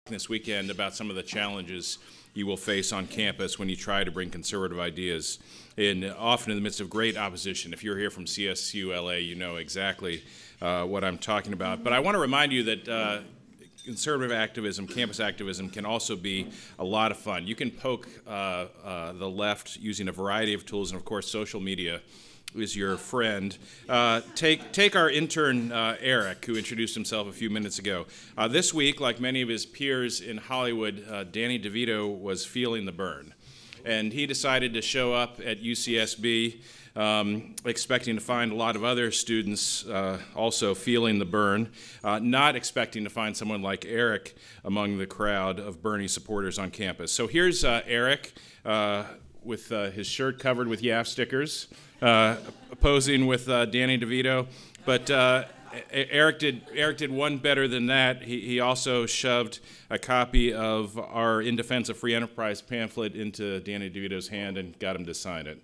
this weekend about some of the challenges you will face on campus when you try to bring conservative ideas in, often in the midst of great opposition. If you're here from CSU LA, you know exactly what I'm talking about. But I want to remind you that conservative activism, campus activism, can also be a lot of fun. You can poke the left using a variety of tools, and of course social media is your friend. Take our intern, Eric, who introduced himself a few minutes ago. This week, like many of his peers in Hollywood, Danny DeVito was feeling the burn. And he decided to show up at UCSB expecting to find a lot of other students also feeling the burn, not expecting to find someone like Eric among the crowd of Bernie supporters on campus. So here's Eric with his shirt covered with YAF stickers, posing with Danny DeVito. But Eric did one better than that. He also shoved a copy of our In Defense of Free Enterprise pamphlet into Danny DeVito's hand and got him to sign it.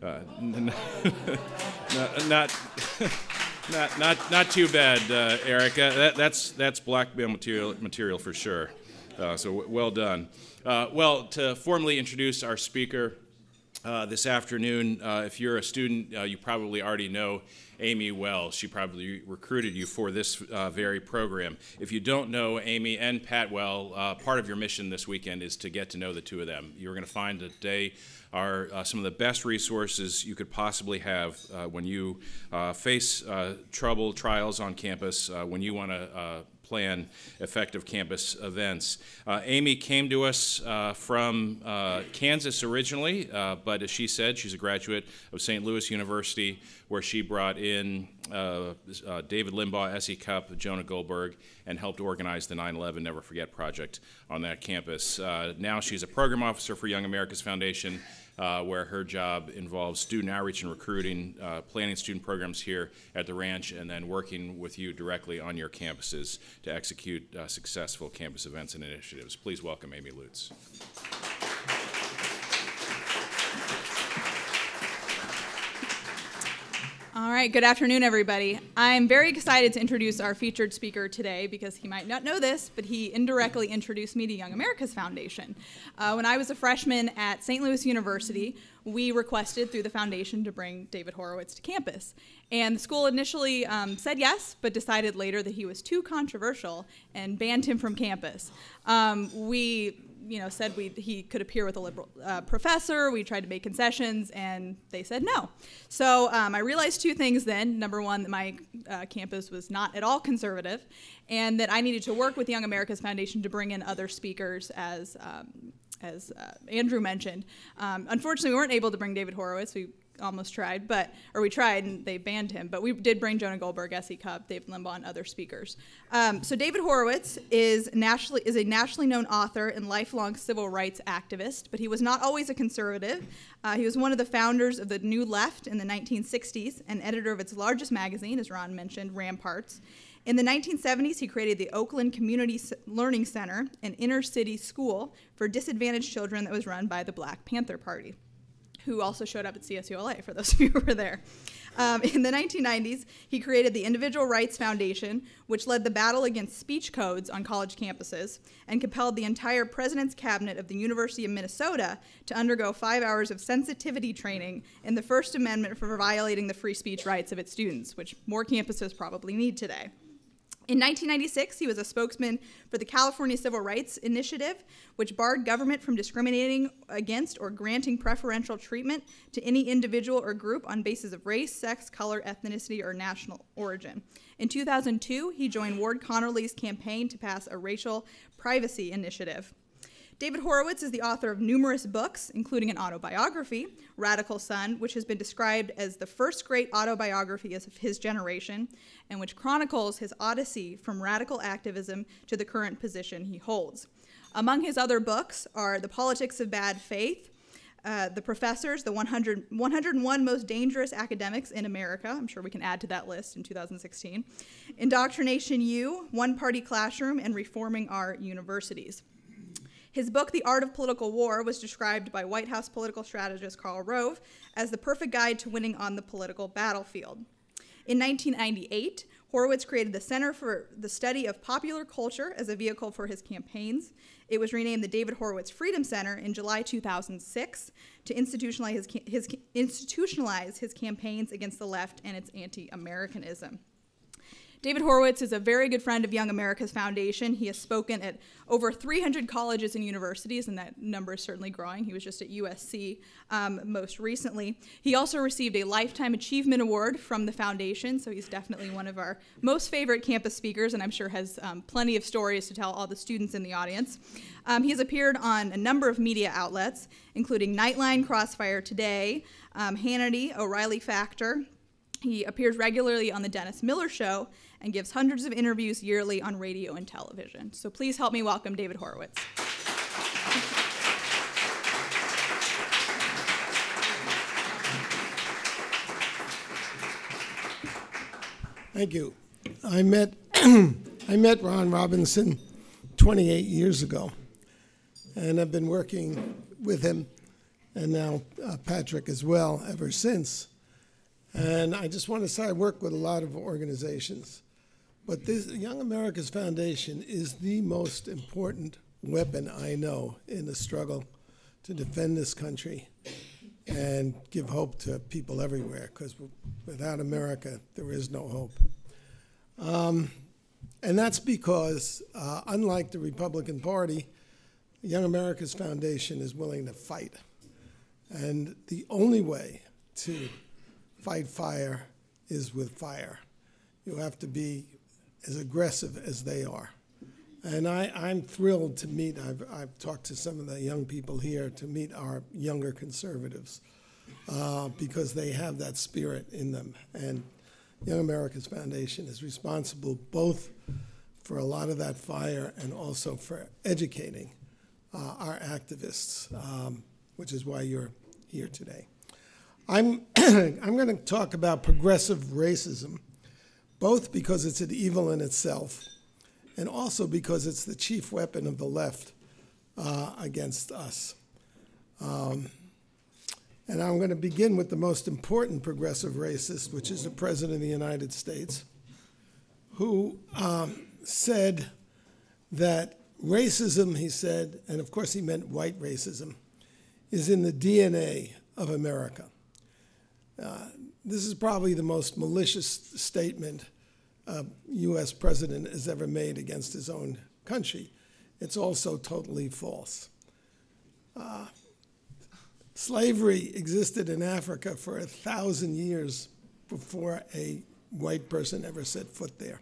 Not too bad, Eric. That's blackmail material for sure. So well done. Well, to formally introduce our speaker this afternoon, if you're a student, you probably already know Amy well. She probably recruited you for this very program. If you don't know Amy and Pat well, part of your mission this weekend is to get to know the two of them. You're going to find that they are some of the best resources you could possibly have when you face trouble, trials on campus, when you want to plan effective campus events. Amy came to us from Kansas originally, but as she said, she's a graduate of St. Louis University, where she brought in David Limbaugh, Essie Cupp, Jonah Goldberg, and helped organize the 9/11 Never Forget project on that campus. Now she's a program officer for Young America's Foundation, where her job involves student outreach and recruiting, planning student programs here at the ranch, and then working with you directly on your campuses to execute successful campus events and initiatives. Please welcome Amy Lutz. All right, good afternoon, everybody. I'm very excited to introduce our featured speaker today because he might not know this, but he indirectly introduced me to Young America's Foundation. When I was a freshman at St. Louis University, we requested through the foundation to bring David Horowitz to campus. And the school initially said yes, but decided later that he was too controversial and banned him from campus. We said he could appear with a liberal professor. We tried to make concessions, and they said no. So I realized two things then. Number one, that my campus was not at all conservative, and that I needed to work with Young America's Foundation to bring in other speakers, as Andrew mentioned. Unfortunately, we weren't able to bring David Horowitz. We almost tried, we tried and they banned him, but we did bring Jonah Goldberg, Essie Cupp, David Limbaugh, and other speakers. So David Horowitz is a nationally known author and lifelong civil rights activist, but he was not always a conservative. He was one of the founders of the New Left in the 1960s and editor of its largest magazine, as Ron mentioned, Ramparts. In the 1970s, he created the Oakland Community Learning Center, an inner-city school for disadvantaged children that was run by the Black Panther Party, who also showed up at CSULA, for those of you who were there. In the 1990s, he created the Individual Rights Foundation, which led the battle against speech codes on college campuses and compelled the entire president's cabinet of the University of Minnesota to undergo 5 hours of sensitivity training in the First Amendment for violating the free speech rights of its students, which more campuses probably need today. In 1996, he was a spokesman for the California Civil Rights Initiative, which barred government from discriminating against or granting preferential treatment to any individual or group on basis of race, sex, color, ethnicity, or national origin. In 2002, he joined Ward Connerly's campaign to pass a racial privacy initiative. David Horowitz is the author of numerous books, including an autobiography, Radical Son, which has been described as the first great autobiography of his generation, and which chronicles his odyssey from radical activism to the current position he holds. Among his other books are The Politics of Bad Faith, The Professors, the 101 Most Dangerous Academics in America. I'm sure we can add to that list in 2016. Indoctrination U, One Party Classroom, and Reforming Our Universities. His book, The Art of Political War, was described by White House political strategist Karl Rove as the perfect guide to winning on the political battlefield. In 1998, Horowitz created the Center for the Study of Popular Culture as a vehicle for his campaigns. It was renamed the David Horowitz Freedom Center in July 2006 to institutionalize his campaigns against the left and its anti-Americanism. David Horowitz is a very good friend of Young America's Foundation. He has spoken at over 300 colleges and universities, and that number is certainly growing. He was just at USC most recently. He also received a Lifetime Achievement Award from the foundation, so he's definitely one of our most favorite campus speakers, and I'm sure has plenty of stories to tell all the students in the audience. He has appeared on a number of media outlets, including Nightline, Crossfire Today, Hannity, O'Reilly Factor. He appears regularly on The Dennis Miller Show and gives hundreds of interviews yearly on radio and television. So please help me welcome David Horowitz. Thank you. I met Ron Robinson 28 years ago, and I've been working with him, and now Patrick as well, ever since. And I just want to say I work with a lot of organizations, but this Young America's Foundation is the most important weapon I know in the struggle to defend this country and give hope to people everywhere, because without America, there is no hope. And that's because, unlike the Republican Party, Young America's Foundation is willing to fight. And the only way to fight fire is with fire. You have to be as aggressive as they are. And I'm thrilled to meet, I've talked to some of the young people here, to meet our younger conservatives, because they have that spirit in them. And Young America's Foundation is responsible both for a lot of that fire and also for educating our activists, which is why you're here today. I'm going to talk about progressive racism, both because it's an evil in itself and also because it's the chief weapon of the left against us. And I'm going to begin with the most important progressive racist, which is the President of the United States, who said that racism, he said, and of course he meant white racism, is in the DNA of America. This is probably the most malicious statement a U.S. president has ever made against his own country. It's also totally false. Slavery existed in Africa for 1,000 years before a white person ever set foot there.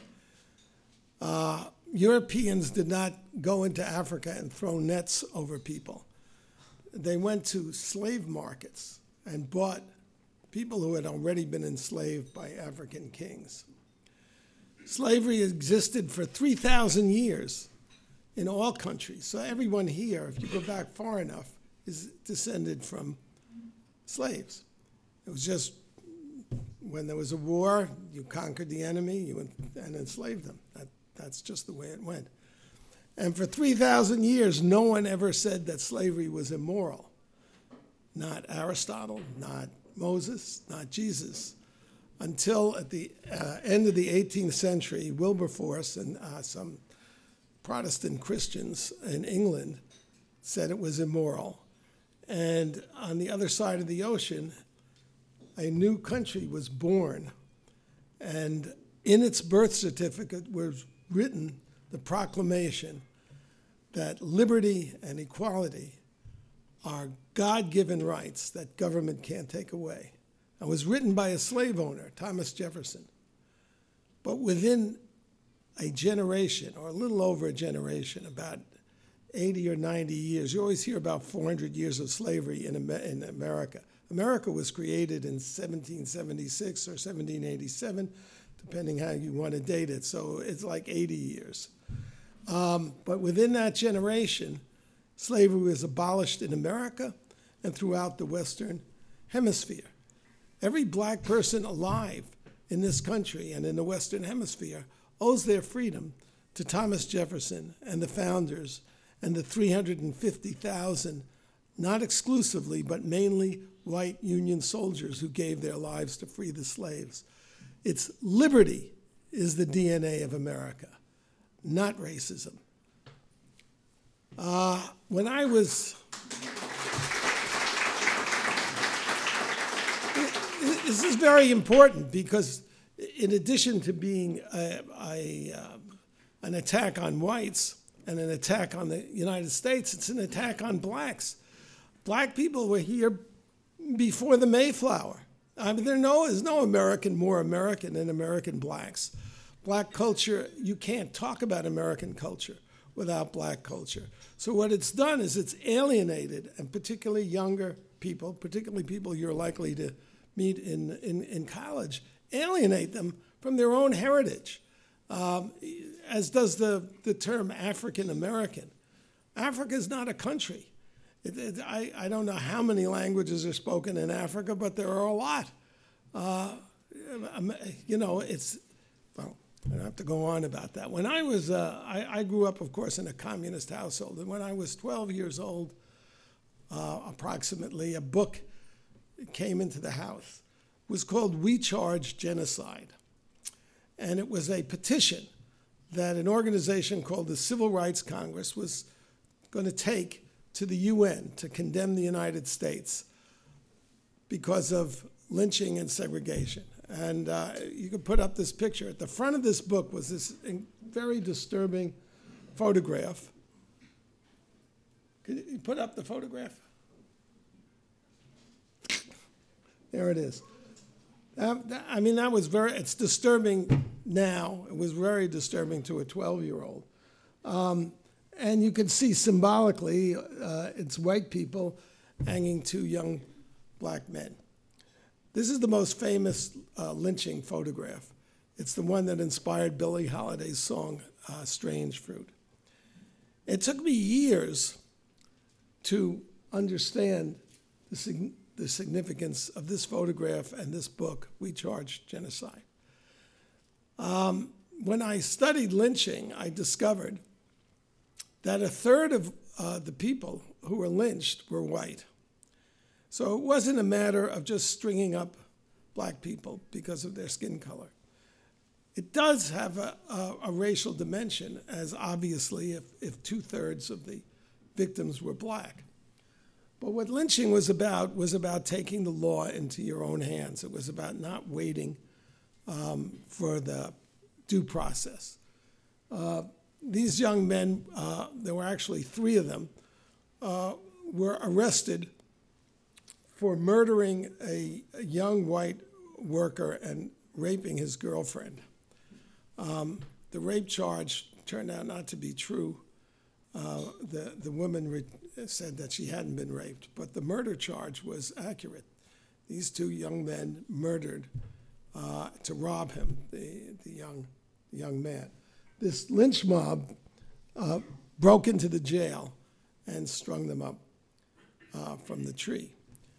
Europeans did not go into Africa and throw nets over people. They went to slave markets and bought people who had already been enslaved by African kings. Slavery existed for 3,000 years in all countries. So everyone here, if you go back far enough, is descended from slaves. It was just when there was a war, you conquered the enemy and enslaved them. That's just the way it went. And for 3,000 years, no one ever said that slavery was immoral. Not Aristotle, not Moses, not Jesus, until at the end of the 18th century, Wilberforce and some Protestant Christians in England said it was immoral. And on the other side of the ocean, a new country was born. And in its birth certificate was written the proclamation that liberty and equality are God-given rights that government can't take away. It was written by a slave owner, Thomas Jefferson. But within a generation, or a little over a generation, about 80 or 90 years, you always hear about 400 years of slavery in America. America was created in 1776 or 1787, depending how you want to date it, so it's like 80 years. But within that generation, slavery was abolished in America and throughout the Western Hemisphere. Every black person alive in this country and in the Western Hemisphere owes their freedom to Thomas Jefferson and the founders and the 350,000, not exclusively, but mainly white Union soldiers who gave their lives to free the slaves. It's liberty is the DNA of America, not racism. When I was, this is very important because in addition to being an attack on whites and an attack on the United States, it's an attack on blacks. Black people were here before the Mayflower. I mean, there's no American more American than American blacks. Black culture, you can't talk about American culture without black culture. So what it's done is it's alienated, and particularly younger people, particularly people you're likely to meet in college, alienate them from their own heritage, as does the term African American. Africa is not a country. I don't know how many languages are spoken in Africa, but there are a lot. You know, well, I don't have to go on about that. When I was, I grew up, of course, in a communist household, and when I was 12 years old, approximately, a book came into the house. It was called We Charge Genocide. And it was a petition that an organization called the Civil Rights Congress was going to take to the UN to condemn the United States because of lynching and segregation. And you can put up this picture. At the front of this book was this very disturbing photograph. Can you put up the photograph? There it is. I mean, that was it's disturbing now. It was very disturbing to a 12-year-old. And you can see symbolically, it's white people hanging two young black men. This is the most famous lynching photograph. It's the one that inspired Billie Holiday's song, Strange Fruit. It took me years to understand the significance of this photograph and this book, We Charge Genocide. When I studied lynching, I discovered that a third of the people who were lynched were white. So it wasn't a matter of just stringing up black people because of their skin color. It does have a racial dimension, as obviously if 2/3 of the victims were black. But what lynching was about taking the law into your own hands. It was about not waiting for the due process. These young men, there were actually 3 of them, were arrested for murdering a young white worker and raping his girlfriend. The rape charge turned out not to be true. The woman said that she hadn't been raped, but the murder charge was accurate. These 2 young men murdered to rob him, the young man. This lynch mob broke into the jail and strung them up from the tree.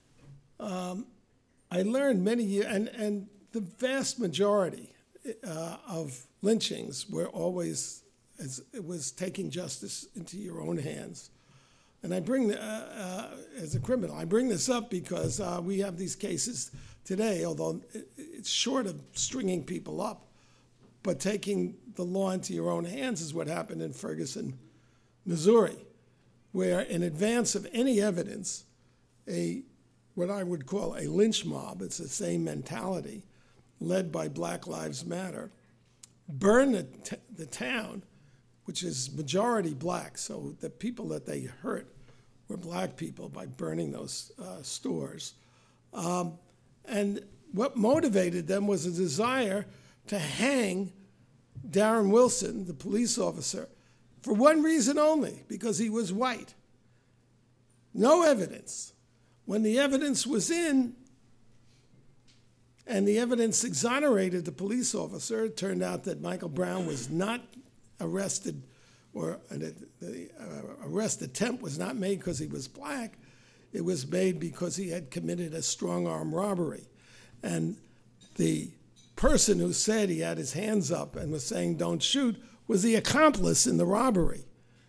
I learned many years, and the vast majority of lynchings were always, it was taking justice into your own hands. And I bring, as a criminal, I bring this up because we have these cases today, although it's short of stringing people up, but taking the law into your own hands is what happened in Ferguson, Missouri, where in advance of any evidence, what I would call a lynch mob, it's the same mentality, led by Black Lives Matter, burned the town, which is majority black, so the people that they hurt were black people by burning those stores. And what motivated them was a desire to hang Darren Wilson, the police officer, for one reason only, because he was white. No evidence. When the evidence was in, and the evidence exonerated the police officer, it turned out that Michael Brown was not arrested, or the arrest attempt was not made because he was black. It was made because he had committed a strong-arm robbery. And the person who said he had his hands up and was saying, "Don't shoot," was the accomplice in the robbery.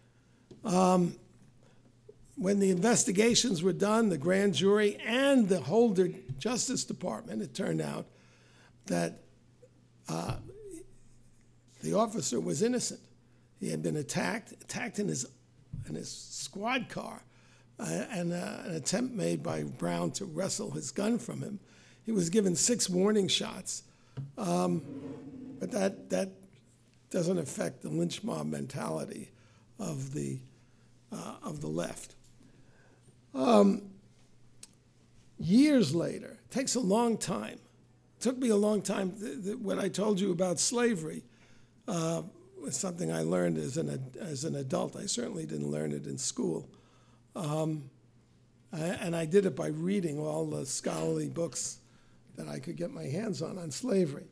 When the investigations were done, the grand jury and the Holder Justice Department, it turned out that the officer was innocent. He had been attacked in his squad car, and an attempt made by Brown to wrestle his gun from him. He was given 6 warning shots, but that doesn't affect the lynch mob mentality of the left. Years later, it takes a long time. It took me a long time. What I told you about slavery was something I learned as an adult. I certainly didn't learn it in school. And I did it by reading all the scholarly books that I could get my hands on slavery.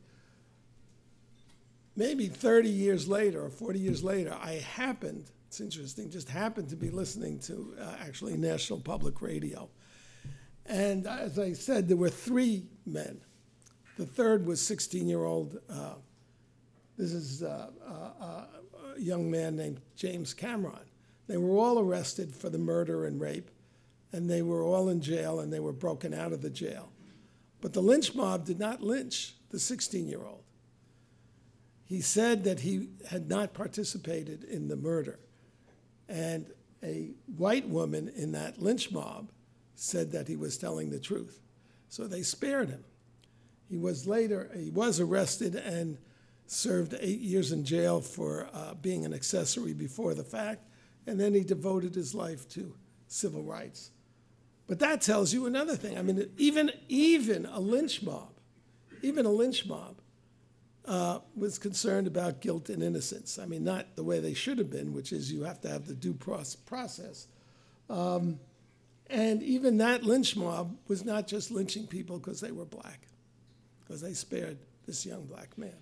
Maybe 30 years later or 40 years later, it's interesting, just happened to be listening to actually National Public Radio. And as I said, there were 3 men. The third was 16-year-old, this is a young man named James Cameron. They were all arrested for the murder and rape, and they were all in jail, and they were broken out of the jail. But the lynch mob did not lynch the 16-year-old. He said that he had not participated in the murder. And a white woman in that lynch mob said that he was telling the truth. So they spared him. He was arrested and served 8 years in jail for being an accessory before the fact, and then he devoted his life to civil rights. But that tells you another thing. I mean, even a lynch mob was concerned about guilt and innocence. I mean, not the way they should have been, which is you have to have the due process. And even that lynch mob was not just lynching people because they were black, because they spared this young black man.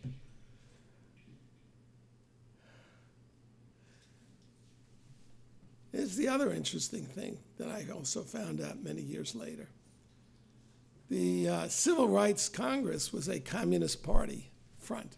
Here's the other interesting thing that I also found out many years later. The Civil Rights Congress was a Communist Party front.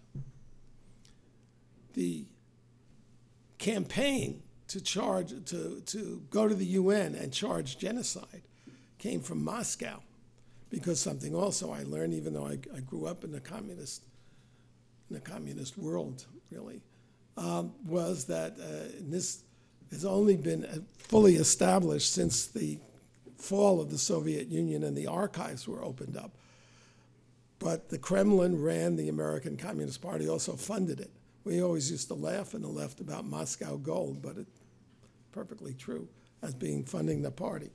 The campaign to go to the UN and charge genocide came from Moscow, because something also I learned, even though I grew up in the communist world, really, was that this has only been fully established since the fall of the Soviet Union and the archives were opened up. But the Kremlin ran the American Communist Party, also funded it. We always used to laugh in the left about Moscow Gold, but it's perfectly true as being funding the party.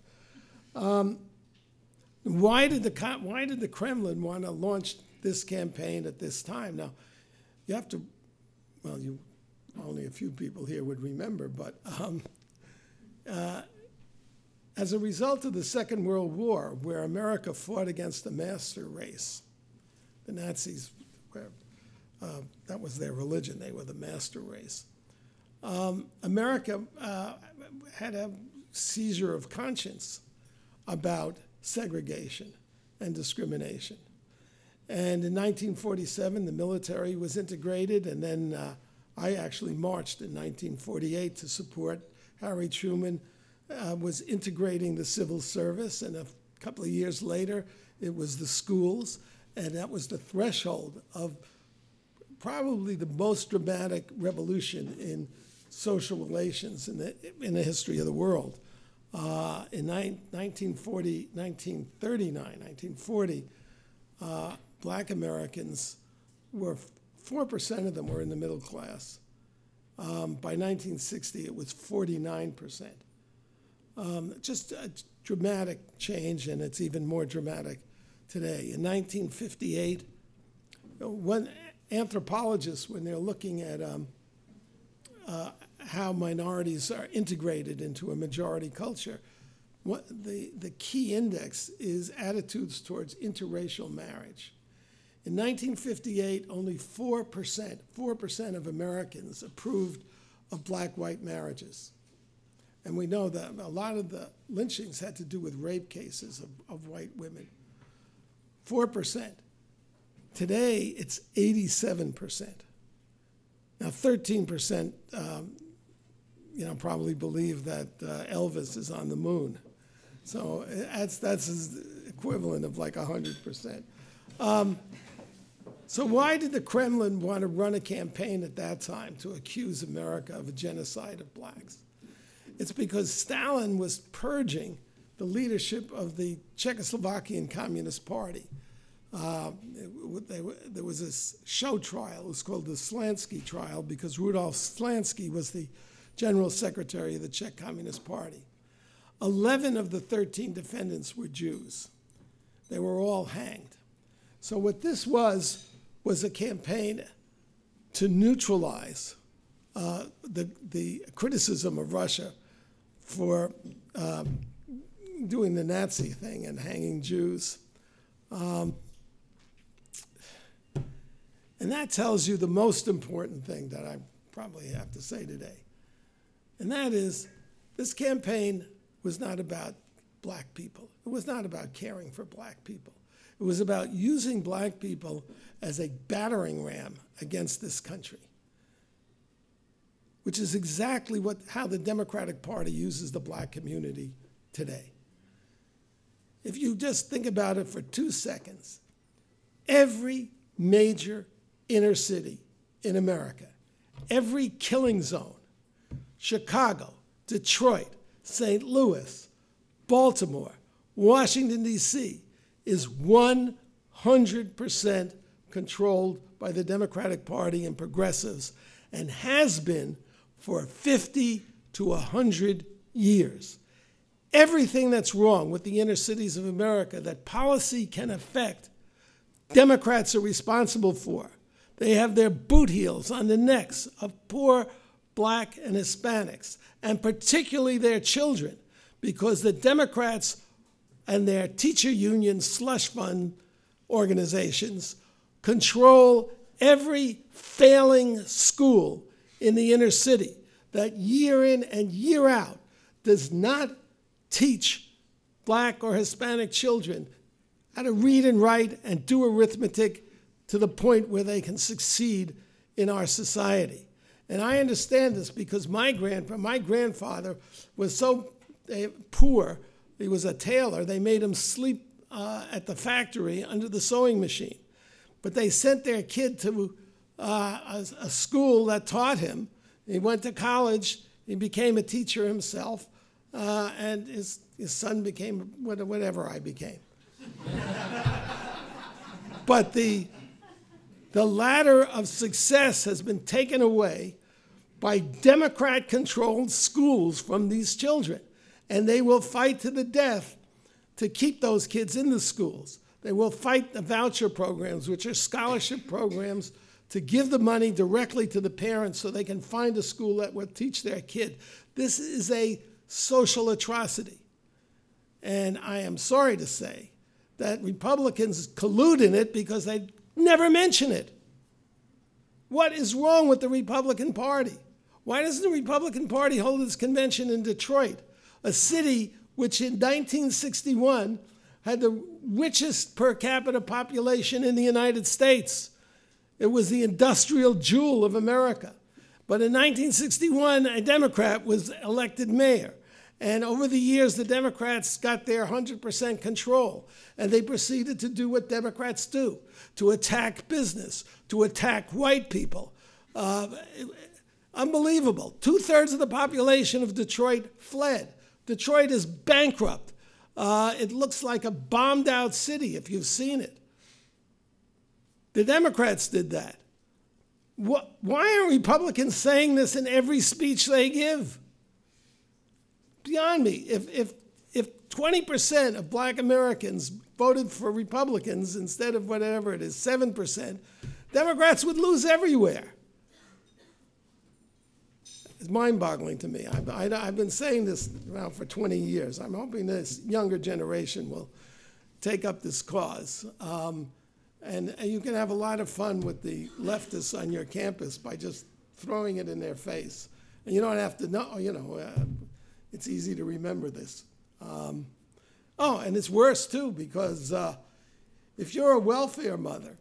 Why did the Kremlin want to launch this campaign at this time? Now, you have to, well, only a few people here would remember, but as a result of the Second World War, where America fought against the master race, the Nazis, that was their religion, they were the master race. America had a seizure of conscience about segregation and discrimination. And in 1947, the military was integrated, and then I actually marched in 1948 to support Harry Truman was integrating the civil service, and a couple of years later, it was the schools, and that was the threshold of probably the most dramatic revolution in social relations in the history of the world. In 1940, black Americans were 4% of them were in the middle class. By 1960, it was 49%. Just a dramatic change, and it's even more dramatic today. In 1958, when anthropologists, when they're looking at how minorities are integrated into a majority culture, the key index is attitudes towards interracial marriage. In 1958, only 4% of Americans approved of black-white marriages. And we know that a lot of the lynchings had to do with rape cases of white women. 4%. Today, it's 87%. Now, 13%, probably believe that Elvis is on the moon. So that's equivalent of like 100%. So why did the Kremlin want to run a campaign at that time to accuse America of a genocide of blacks? It's because Stalin was purging the leadership of the Czechoslovakian Communist Party. There was this show trial. It was called the Slansky trial because Rudolf Slansky was the general secretary of the Czech Communist Party. 11 of the 13 defendants were Jews. They were all hanged. So what this was a campaign to neutralize the criticism of Russia for doing the Nazi thing and hanging Jews. And that tells you the most important thing that I probably have to say today. And that is, this campaign was not about black people. It was not about caring for black people. It was about using black people as a battering ram against this country, which is exactly how the Democratic Party uses the black community today. If you just think about it for 2 seconds, every major inner city in America, every killing zone, Chicago, Detroit, St. Louis, Baltimore, Washington, D.C., is 100% controlled by the Democratic Party and progressives, and has been for 50 to 100 years. Everything that's wrong with the inner cities of America that policy can affect, Democrats are responsible for. They have their boot heels on the necks of poor black and Hispanics, and particularly their children, because the Democrats and their teacher union slush fund organizations control every failing school in the inner city that year in and year out does not teach black or Hispanic children how to read and write and do arithmetic to the point where they can succeed in our society. And I understand this because my grandfather was so poor. He was a tailor. They made him sleep at the factory under the sewing machine. But they sent their kid to a school that taught him. He went to college. He became a teacher himself. And his son became whatever I became. But the ladder of success has been taken away by Democrat-controlled schools from these children. And they will fight to the death to keep those kids in the schools. They will fight the voucher programs, which are scholarship programs, to give the money directly to the parents so they can find a school that will teach their kid. This is a social atrocity. And I am sorry to say that Republicans collude in it because they never mention it. What is wrong with the Republican Party? Why doesn't the Republican Party hold its convention in Detroit, a city which in 1961 had the richest per capita population in the United States? It was the industrial jewel of America. But in 1961, a Democrat was elected mayor. And over the years, the Democrats got their 100% control. And they proceeded to do what Democrats do, to attack business, to attack white people. Unbelievable. 2/3 of the population of Detroit fled. Detroit is bankrupt. It looks like a bombed out city if you've seen it. The Democrats did that. Why are Republicans saying this in every speech they give? Beyond me. If 20% of black Americans voted for Republicans instead of whatever it is, 7%, Democrats would lose everywhere. It's mind-boggling to me. I've been saying this now for 20 years. I'm hoping this younger generation will take up this cause. And you can have a lot of fun with the leftists on your campus by just throwing it in their face. And you don't have to know, it's easy to remember this. And it's worse, too, because if you're a welfare mother,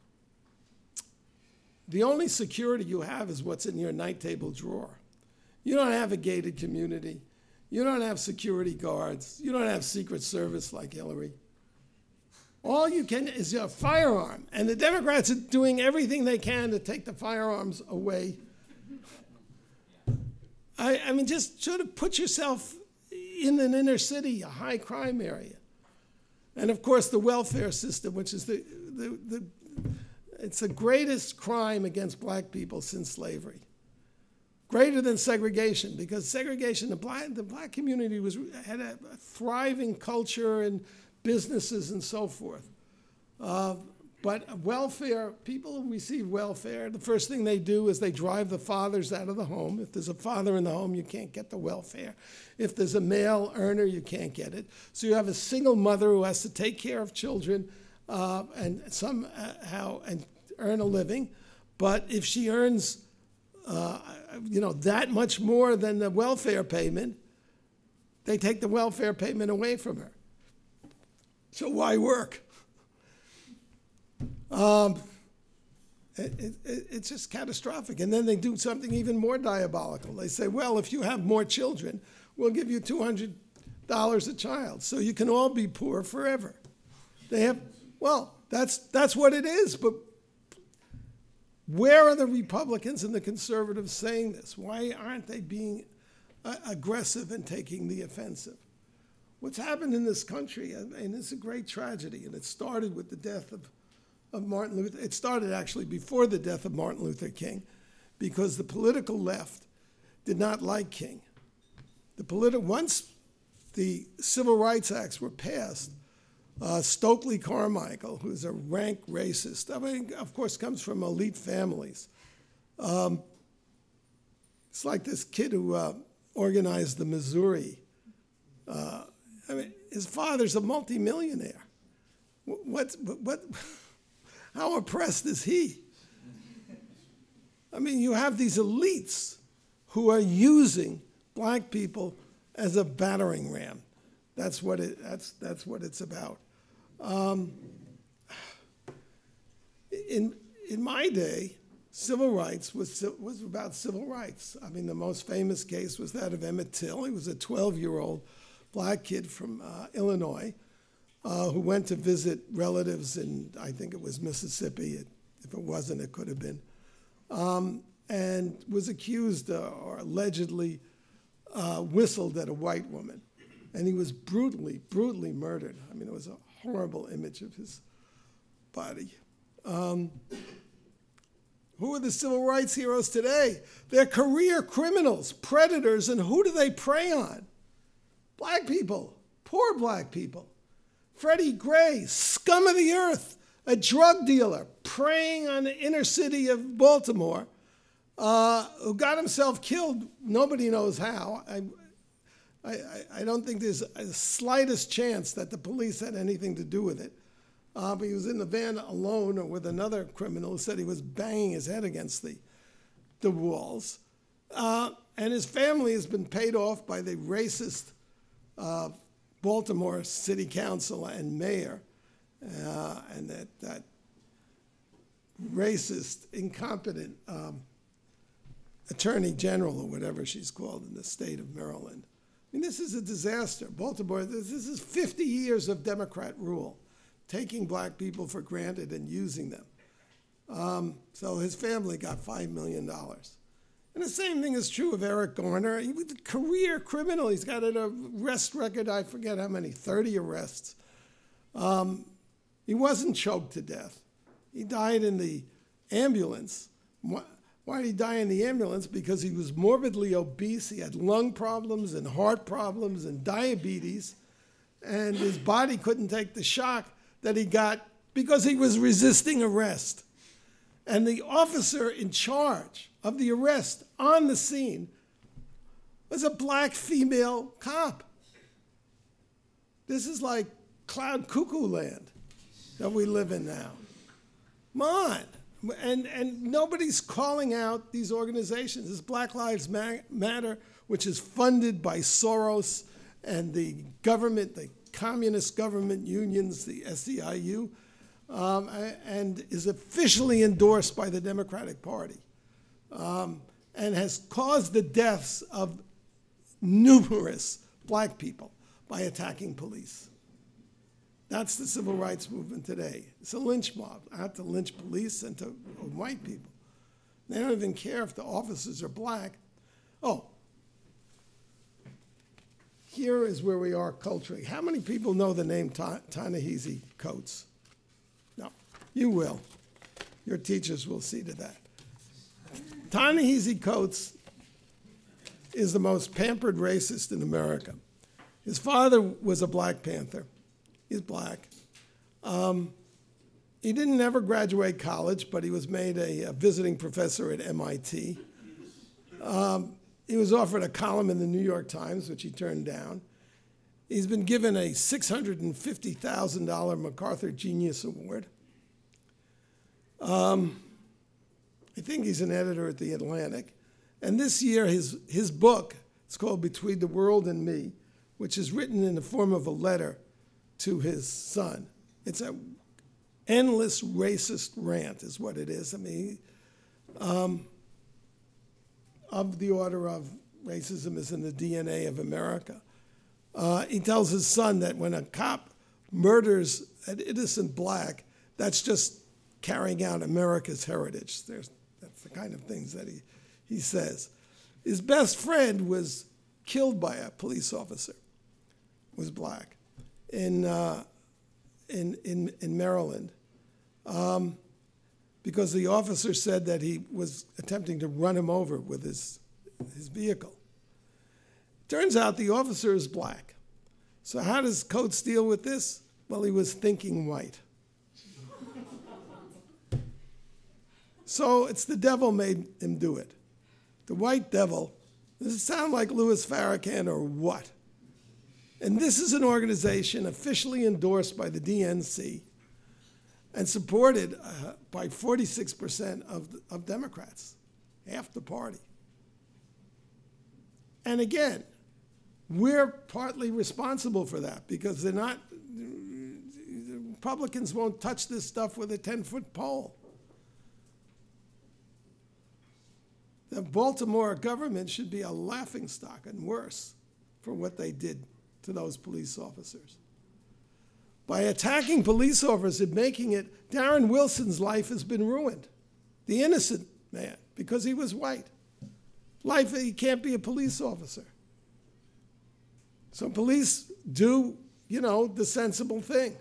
the only security you have is what's in your night table drawer. You don't have a gated community. You don't have security guards. You don't have Secret Service like Hillary. All you can is a firearm. And the Democrats are doing everything they can to take the firearms away. I mean, just sort of put yourself in an inner city, a high crime area. And of course, the welfare system, which is it's the greatest crime against black people since slavery. Greater than segregation, because segregation, the black community had a thriving culture and businesses and so forth. But welfare, people who receive welfare, the first thing they do is they drive the fathers out of the home. If there's a father in the home, you can't get the welfare. If there's a male earner, you can't get it. So you have a single mother who has to take care of children and somehow and earn a living. But if she earns that much more than the welfare payment, they take the welfare payment away from her. So why work? It's just catastrophic. And then they do something even more diabolical. They say, well, if you have more children, we'll give you $200 a child, so you can all be poor forever. That's what it is, but where are the Republicans and the conservatives saying this? Why aren't they being aggressive and taking the offensive? What's happened in this country, and it's a great tragedy, and it started with the death of Martin Luther. It started actually before the death of Martin Luther King, because the political left did not like King. Once the Civil Rights Acts were passed, Stokely Carmichael, who's a rank racist, I mean, of course, comes from elite families. It's like this kid who organized the Missouri. His father's a multimillionaire. How oppressed is he? I mean, you have these elites who are using black people as a battering ram. That's what it's about. In my day, civil rights was about civil rights. I mean, the most famous case was that of Emmett Till. He was a 12-year-old black kid from Illinois who went to visit relatives in, I think it was Mississippi. If it wasn't, it could have been. And was accused or allegedly whistled at a white woman. And he was brutally murdered. I mean, it was a horrible image of his body. Who are the civil rights heroes today? They're career criminals, predators, and who do they prey on? Black people, poor black people. Freddie Gray, scum of the earth, a drug dealer preying on the inner city of Baltimore, who got himself killed. Nobody knows how. I don't think there's the slightest chance that the police had anything to do with it. But he was in the van alone or with another criminal who said he was banging his head against the walls. And his family has been paid off by the racist Baltimore City Council and mayor, and that racist, incompetent attorney general or whatever she's called in the state of Maryland. I mean, this is a disaster. Baltimore, this is 50 years of Democrat rule, taking black people for granted and using them. So his family got $5 million. And the same thing is true of Eric Garner. He was a career criminal. He's got an arrest record, I forget how many, 30 arrests. He wasn't choked to death. He died in the ambulance. Why did he die in the ambulance? Because he was morbidly obese. He had lung problems and heart problems and diabetes. And his body couldn't take the shock that he got because he was resisting arrest. And the officer in charge of the arrest on the scene was a black female cop. This is like cloud cuckoo land that we live in now. Come on. And nobody's calling out these organizations. This Black Lives Matter, which is funded by Soros and the government, the communist government unions, the SEIU, and is officially endorsed by the Democratic Party, and has caused the deaths of numerous black people by attacking police. That's the civil rights movement today. It's a lynch mob, out to lynch police and to white people. They don't even care if the officers are black. Oh, here is where we are culturally. How many people know the name Ta-Nehisi Coates? No, you will. Your teachers will see to that. Ta-Nehisi Coates is the most pampered racist in America. His father was a Black Panther. He's black. He didn't ever graduate college, but he was made a visiting professor at MIT. He was offered a column in the New York Times, which he turned down. He's been given a $650,000 MacArthur Genius Award. I think he's an editor at The Atlantic. And this year, his book, it's called Between the World and Me, which is written in the form of a letter to his son. It's an endless racist rant is what it is. I mean, of the order of racism is in the DNA of America. He tells his son that when a cop murders an innocent black, that's just carrying out America's heritage. That's the kind of things that he says. His best friend was killed by a police officer, was black, in Maryland, because the officer said that he was attempting to run him over with his vehicle. Turns out the officer is black. So how does Coates deal with this? Well, he was thinking white. So it's the devil made him do it. The white devil. Does it sound like Louis Farrakhan or what? And this is an organization officially endorsed by the DNC and supported by 46% of Democrats, half the party. And again, we're partly responsible for that because the Republicans won't touch this stuff with a 10-foot pole. The Baltimore government should be a laughingstock and worse for what they did to those police officers. By attacking police officers and making it, Darren Wilson's life has been ruined. The innocent man, because he was white. He can't be a police officer. So police do, the sensible thing.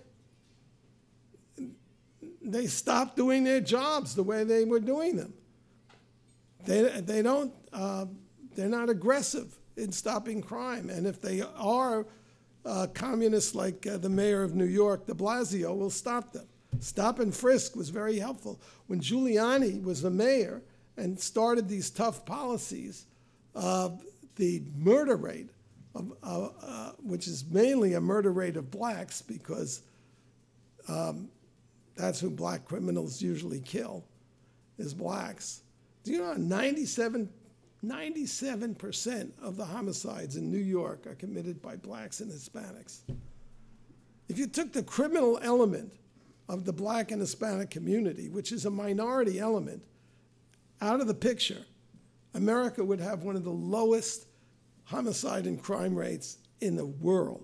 They stop doing their jobs the way they were doing them. They're not aggressive in stopping crime. And if they are communists like the mayor of New York, de Blasio, will stop them. Stop and frisk was very helpful. When Giuliani was the mayor and started these tough policies, the murder rate, which is mainly a murder rate of blacks because that's who black criminals usually kill, is blacks. Do you know 97% of the homicides in New York are committed by blacks and Hispanics? If you took the criminal element of the black and Hispanic community, which is a minority element, out of the picture, America would have one of the lowest homicide and crime rates in the world.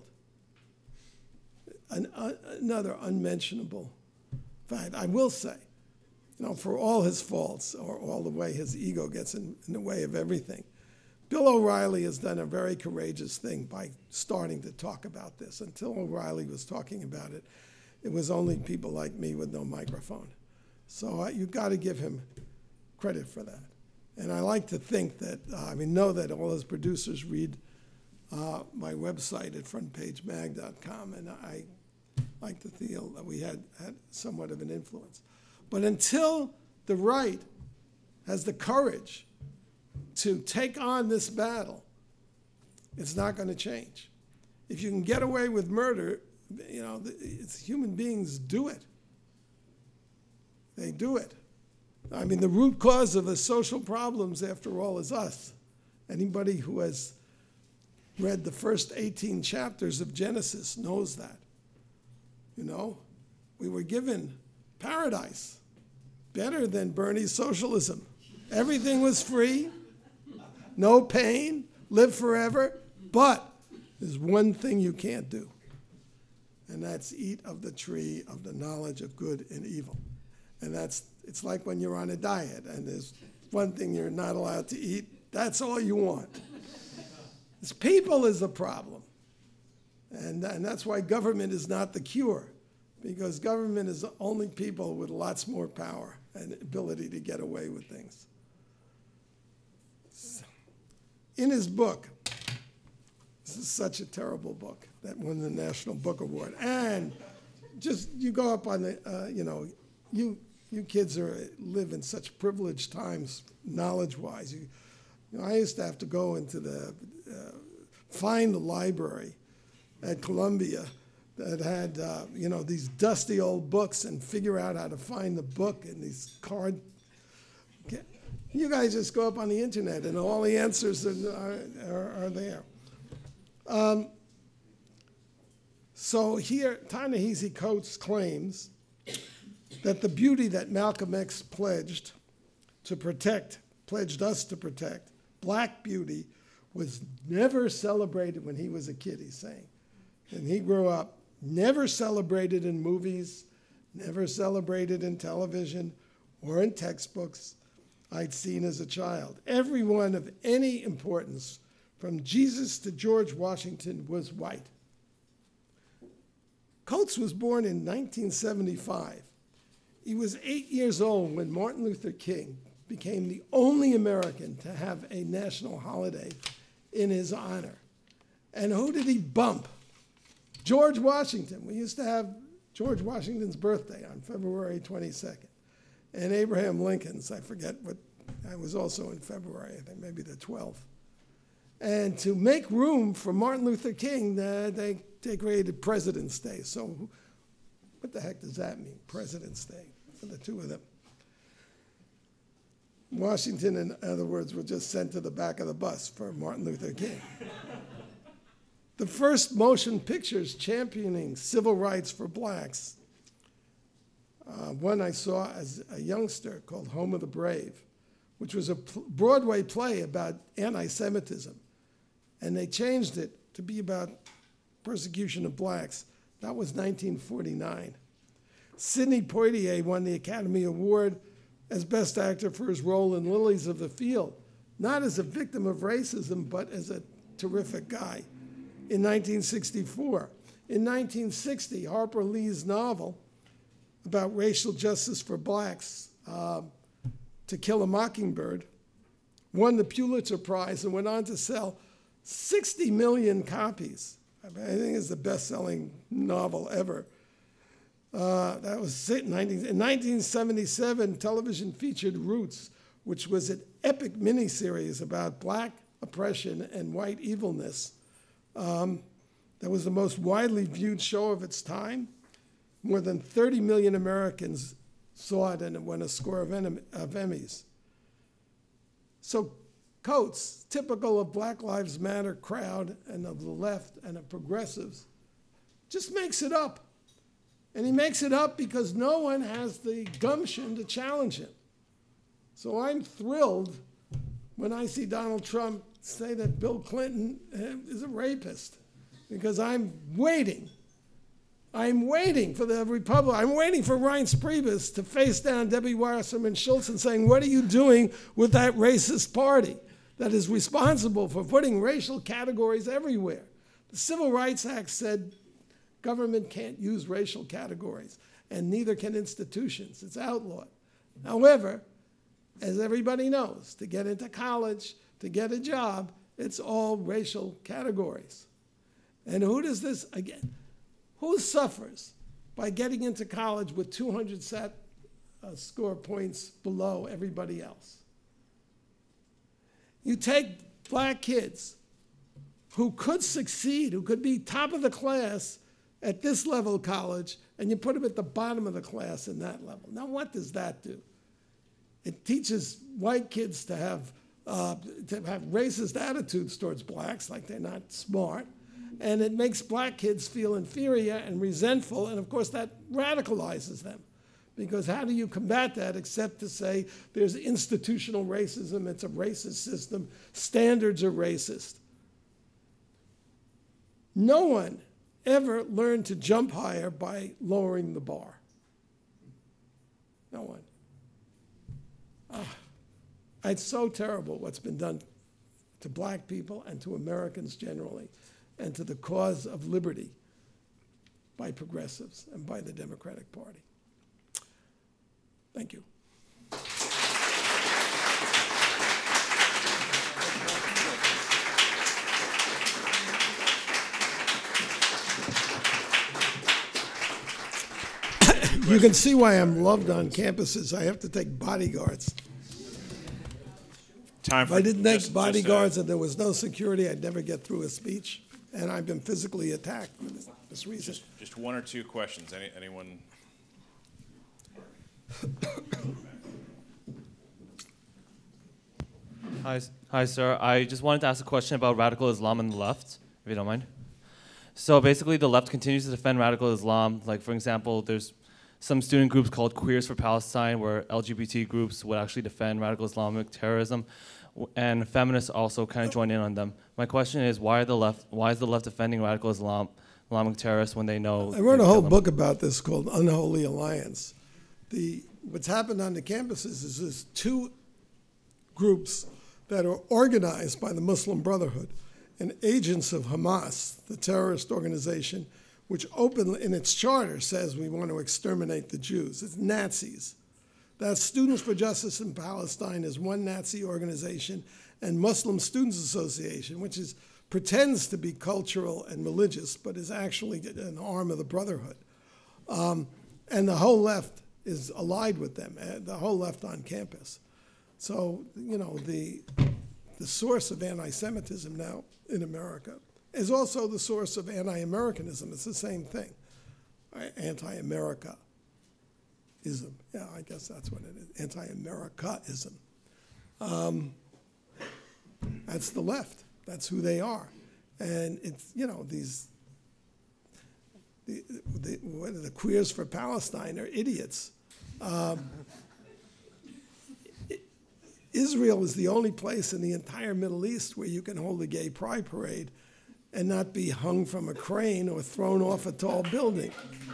Another unmentionable fact. I will say, for all his faults, or all the way his ego gets in the way of everything, Bill O'Reilly has done a very courageous thing by starting to talk about this. Until O'Reilly was talking about it, it was only people like me with no microphone. So you've got to give him credit for that. And I like to think that, know that all his producers read my website at frontpagemag.com, and I like to feel that we had somewhat of an influence. But until the right has the courage to take on this battle, it's not going to change. If you can get away with murder, it's human beings do it. They do it. The root cause of the social problems, after all, is us. Anybody who has read the first 18 chapters of Genesis knows that. We were given paradise, better than Bernie's socialism. Everything was free, no pain, live forever, but there's one thing you can't do. and that's eat of the tree of the knowledge of good and evil. And it's like when you're on a diet and there's one thing you're not allowed to eat, that's all you want. It's people is the problem. And that's why government is not the cure, because government is only people with lots more power and ability to get away with things. In his book, this is such a terrible book that won the National Book Award. And just, you go up on the, you kids live in such privileged times, knowledge-wise. I used to have to go into find the library at Columbia that had, these dusty old books and figure out how to find the book in these card. You guys just go up on the internet and all the answers are there. So here, Ta-Nehisi Coates claims that the beauty that Malcolm X pledged us to protect, black beauty, was never celebrated when he was a kid, he's saying. And he grew up, never celebrated in movies, never celebrated in television or in textbooks I'd seen as a child. Everyone of any importance, from Jesus to George Washington, was white. Coates was born in 1975. He was 8 years old when Martin Luther King became the only American to have a national holiday in his honor. And who did he bump? George Washington. We used to have George Washington's birthday on February 22nd. And Abraham Lincoln's, I forget what, I was also in February, I think maybe the 12th. And to make room for Martin Luther King, they created President's Day. So what the heck does that mean, President's Day, for the two of them? Washington, in other words, was just sent to the back of the bus for Martin Luther King. The first motion pictures championing civil rights for blacks, one I saw as a youngster called Home of the Brave, which was a Broadway play about anti-Semitism. And they changed it to be about persecution of blacks. That was 1949. Sidney Poitier won the Academy Award as Best Actor for his role in Lilies of the Field, not as a victim of racism, but as a terrific guy, in 1964. In 1960, Harper Lee's novel about racial justice for blacks, To Kill a Mockingbird, won the Pulitzer Prize and went on to sell 60 million copies. I think it's the best-selling novel ever. That was it in 1977, television featured Roots, which was an epic miniseries about black oppression and white evilness. That was the most widely viewed show of its time. More than 30 million Americans saw it, and it won a score of Emmys. So Coates, typical of Black Lives Matter crowd and of the left and of progressives, just makes it up. And he makes it up because no one has the gumption to challenge him. So I'm thrilled when I see Donald Trump say that Bill Clinton is a rapist, because I'm waiting for the Republic. I'm waiting for Reince Priebus to face down Debbie Wasserman Schultz and saying, what are you doing with that racist party that is responsible for putting racial categories everywhere? The Civil Rights Act said government can't use racial categories, and neither can institutions. It's outlawed. However, as everybody knows, to get into college, to get a job, it's all racial categories. And who does this, again, who suffers by getting into college with 200 score points below everybody else? You take black kids who could succeed, who could be top of the class at this level of college, and you put them at the bottom of the class in that level. Now, what does that do? It teaches white kids to have racist attitudes towards blacks, like they're not smart. And it makes black kids feel inferior and resentful, and of course that radicalizes them. Because how do you combat that except to say there's institutional racism, it's a racist system, standards are racist. No one ever learned to jump higher by lowering the bar? No one. It's so terrible what's been done to black people and to Americans generally, and to the cause of liberty by progressives and by the Democratic Party. Thank you. You can see why I'm loved on campuses. I have to take bodyguards. If I didn't take bodyguards and there was no security, I'd never get through a speech. And I've been physically attacked for this reason. Just one or two questions. Anyone? Hi, sir. I just wanted to ask a question about radical Islam and the left, if you don't mind. So basically, the left continues to defend radical Islam. Like, for example, there's some student groups called Queers for Palestine, where LGBT groups would actually defend radical Islamic terrorism, and feminists also kind of join in on them. My question is, why is the left defending radical Islamic terrorists when they know? I wrote a whole book about this called Unholy Alliance. What's happened on the campuses is there's two groups that are organized by the Muslim Brotherhood and agents of Hamas, the terrorist organization, which openly in its charter says we want to exterminate the Jews. It's Nazis. That's Students for Justice in Palestine is one Nazi organization, and Muslim Students Association, which pretends to be cultural and religious, but is actually an arm of the Brotherhood. And the whole left is allied with them, the whole left on campus. So, you know, the source of anti-Semitism now in America is also the source of anti-Americanism. It's the same thing, anti-America. Yeah, I guess that's what it is, anti-Americaism. That's the left. That's who they are. And it's, you know, the Queers for Palestine are idiots. Israel is the only place in the entire Middle East where you can hold a gay pride parade and not be hung from a crane or thrown off a tall building.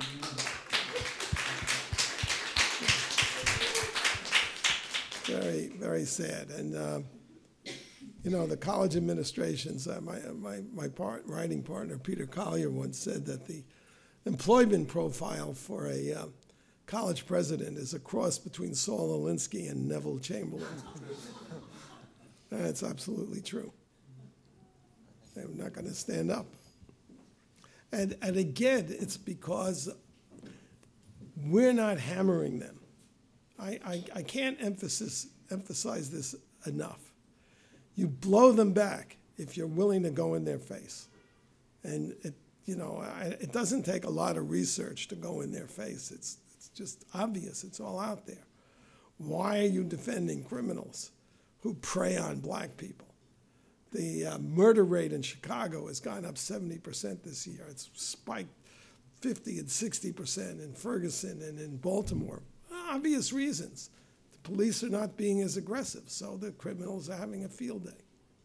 Very, very sad. And, you know, the college administrations, my writing partner, Peter Collier, once said that the employment profile for a college president is a cross between Saul Alinsky and Neville Chamberlain. That's absolutely true. They're not going to stand up. And again, it's because we're not hammering them. I can't emphasize this enough. You blow them back if you're willing to go in their face. And it doesn't take a lot of research to go in their face. It's just obvious. It's all out there. Why are you defending criminals who prey on black people? The murder rate in Chicago has gone up 70% this year. It's spiked 50 and 60% in Ferguson and in Baltimore. Obvious reasons. The police are not being as aggressive, so the criminals are having a field day.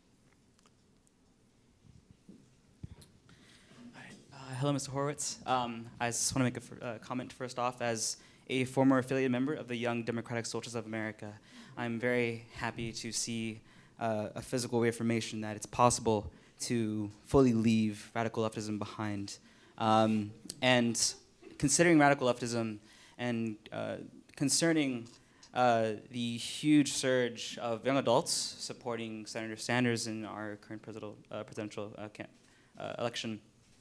Hello, Mr. Horowitz. I just want to make a comment first off. As a former affiliated member of the Young Democratic Socialists of America, I'm very happy to see a physical reaffirmation that it's possible to fully leave radical leftism behind. And considering radical leftism and concerning the huge surge of young adults supporting Senator Sanders in our current presidential election,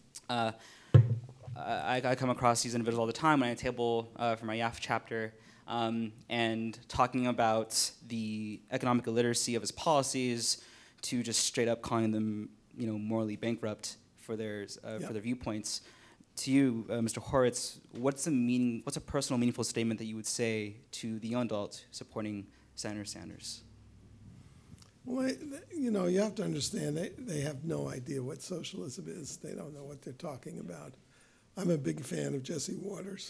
I come across these individuals all the time when I table for my YAF chapter and talking about the economic illiteracy of his policies to just straight up calling them, morally bankrupt for their viewpoints. To you, Mr. Horowitz, what's a personal meaningful statement that you would say to the young adult supporting Senator Sanders? Well, you have to understand they have no idea what socialism is. They don't know what they're talking about. I'm a big fan of Jesse Waters.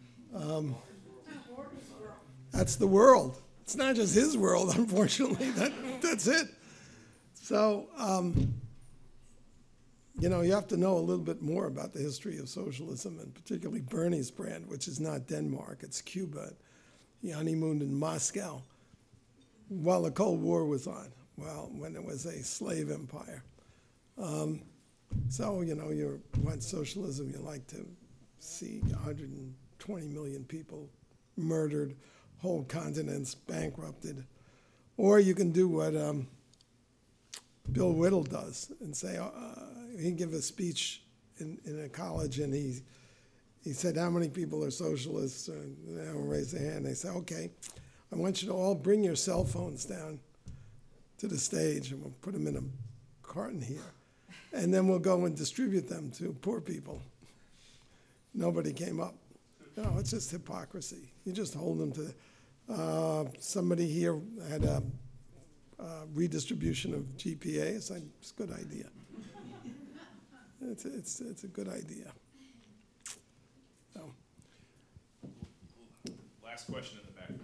That's the world. It's not just his world, unfortunately. That's it. So, you know, you have to know a little bit more about the history of socialism, and particularly Bernie's brand, which is not Denmark, it's Cuba. He honeymooned in Moscow while the Cold War was on, well, when it was a slave empire. So, you know, you want socialism, you like to see 120 million people murdered, whole continents bankrupted. Or you can do what Bill Whittle does and say, he gave a speech in a college, and he said, how many people are socialists? And everyone raised their hand. They said, okay, I want you to all bring your cell phones down to the stage, and we'll put them in a carton here. And then we'll go and distribute them to poor people. Nobody came up. No, it's just hypocrisy. You just hold them to, somebody here had a redistribution of GPAs. It's a good idea. It's a good idea. So. Last question in the back.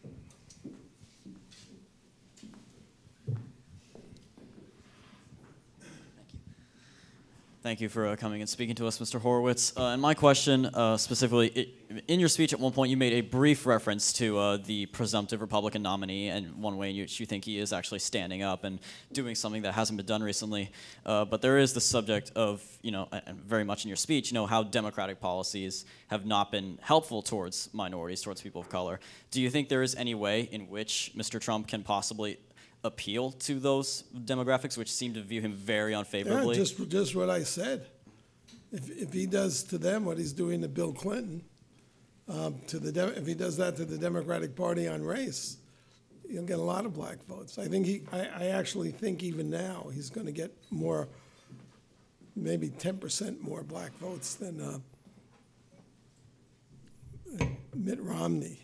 Thank you for coming and speaking to us, Mr. Horowitz. And my question, specifically, in your speech at one point you made a brief reference to the presumptive Republican nominee and one way in which you think he is actually standing up and doing something that hasn't been done recently. But there is the subject of, you know, and very much in your speech, you know, how Democratic policies have not been helpful towards minorities, towards people of color. Do you think there is any way in which Mr. Trump can possibly appeal to those demographics which seem to view him very unfavorably? Yeah, just what I said. If he does to them what he's doing to Bill Clinton, if he does that to the Democratic Party on race, he'll get a lot of black votes. I actually think even now he's going to get more, maybe 10% more black votes than Mitt Romney.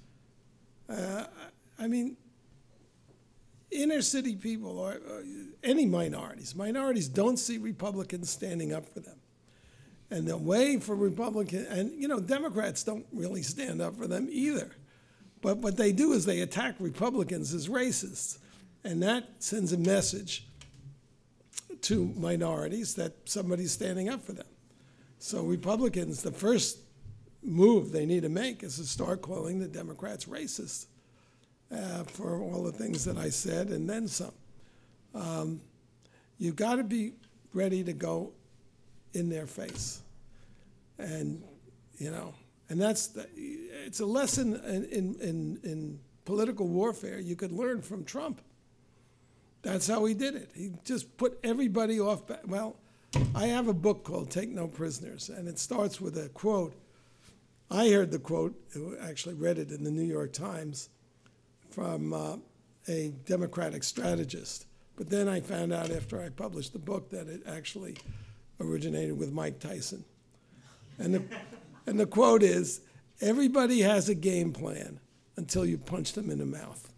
I mean, inner city people, or any minorities don't see Republicans standing up for them. And the way for Republicans, and you know, Democrats don't really stand up for them either. But what they do is they attack Republicans as racists. And that sends a message to minorities that somebody's standing up for them. So Republicans, the first move they need to make is to start calling the Democrats racist. For all the things that I said, and then some. You've got to be ready to go in their face. And, you know, and it's a lesson in political warfare you could learn from Trump. That's how he did it. He just put everybody off. Well, I have a book called Take No Prisoners, and it starts with a quote. I heard the quote, actually read it in the New York Times, from a Democratic strategist. But then I found out after I published the book that it actually originated with Mike Tyson. And the quote is, everybody has a game plan until you punch them in the mouth.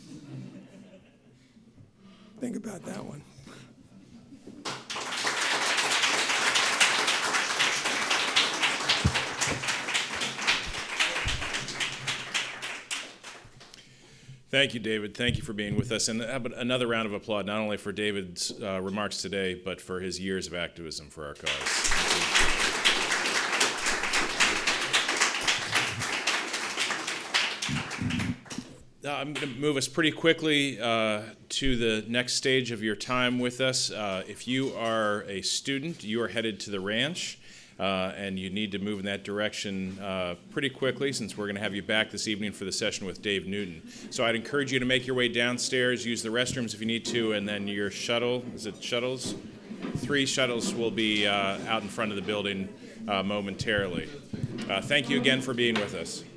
Think about that one. Thank you, David. Thank you for being with us. And another round of applause, not only for David's remarks today, but for his years of activism for our cause. I'm going to move us pretty quickly to the next stage of your time with us. If you are a student, you are headed to the ranch. And you need to move in that direction pretty quickly, since we're going to have you back this evening for the session with Dave Newton. So I'd encourage you to make your way downstairs, use the restrooms if you need to, and then your shuttle, is it shuttles? 3 shuttles will be out in front of the building momentarily. Thank you again for being with us.